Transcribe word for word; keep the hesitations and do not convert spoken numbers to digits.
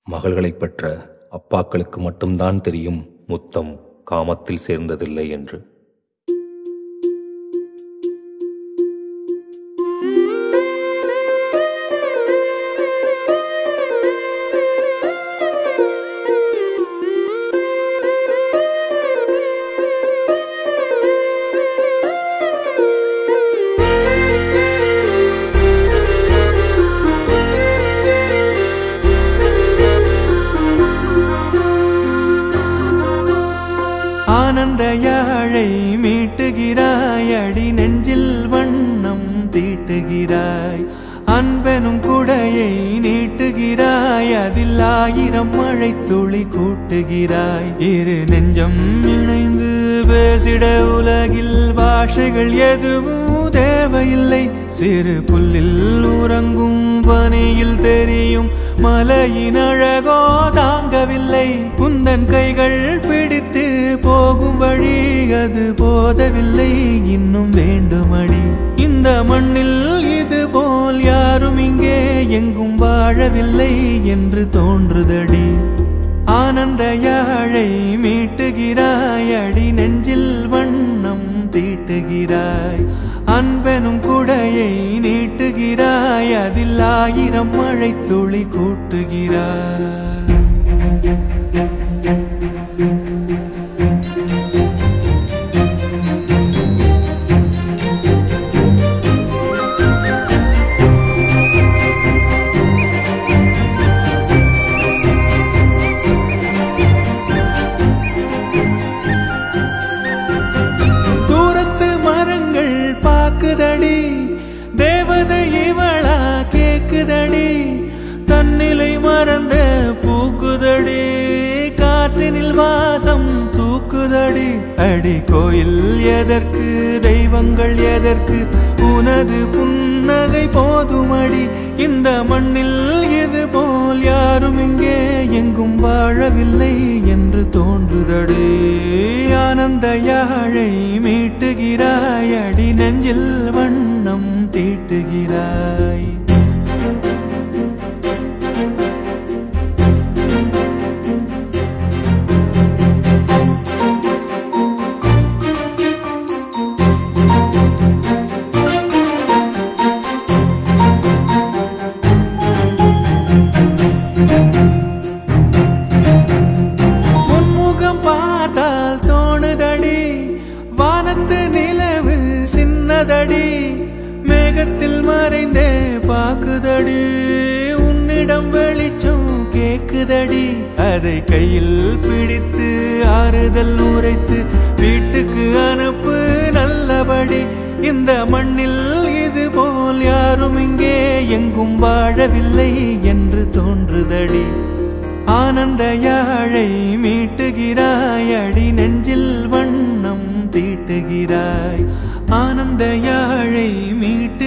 மகள்களை பெற்ற அப்பாக்களுக்கு மட்டும்தான் தெரியும் முத்தம் காமத்தில் சேர்ந்ததில்லை என்று. ஆனந்த யாழை மீட்டுகிறாய், அடி நெஞ்சில் வண்ணம் தீட்டுகிறாய், அன்பெனும் குடையை நீட்டுகிறாய், அதில் ஆயிரம் மழை துளி கூட்டுகிறாய். இரு நெஞ்சம் இணைந்து பேசிட உலகில் பாஷைகள் எதுவும் தேவையில்லை. சிறு புல்லில் உறங்கும் பனியில் தெரியும் மலையின் அழகோ தாங்கவில்லை. குந்தன் கைகள் பிடித்து போகும் வழி அது போதவில்லை, இன்னும் வேண்டுமடி. இந்த மண்ணில் இது போல் யாரும் இங்கே எங்கும் வாழவில்லை என்று தோன்றுதடி. ஆனந்த யாழை மீட்டுகிறாய், அடி நெஞ்சில் வண்ணம் தீட்டுகிறாய், அன்பெனும் குடையை நீட்டுகிறாய், அதில் ஆயிரம் மழை துளி கூட்டுகிறாய். தேவதை இவளா கேக்குதடி, தன்னிலை மறந்த பூக்குதடி, காற்றினில் வாசம் தூக்குதடி. அடி கோயில் எதற்கு, தெய்வங்கள் எதற்கு, உனது புன்னகை போதுமடி. இந்த மண்ணில் இது போல் யாரும் இங்கே எங்கும் வாழவில்லை என்று தோன்றுதடி. ஆனந்த யாழை மீட்டுகிறாய், அடி நெஞ்சில் வண்ணம் தீட்டுகிறாய். மேகத்தில் மறைந்தே பாக்குதடி, உன்னிடம் வெளிச்சம் கேக்குதடி. அதை கையில் பிடித்து ஆறுதல் உரைத்து வீட்டுக்கு அனுப்பு நல்லபடி. இந்த மண்ணில் இது போல் யாரும் இங்கே எங்கும் வாழவில்லை என்று தோன்றுதடி. ஆனந்த யாழை மீட்டுகிறாய், அடி நெஞ்சில் வண்ணம் தீட்டுகிறாய், ஆனந்த யாழை மீட்டு